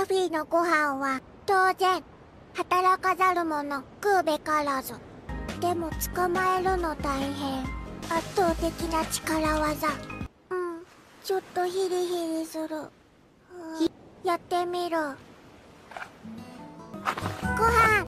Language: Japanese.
ラフィーのご飯は当然働かざる者食うべからず。でも捕まえるの大変。圧倒的な力技。ちょっとヒリヒリする。やってみる。ご飯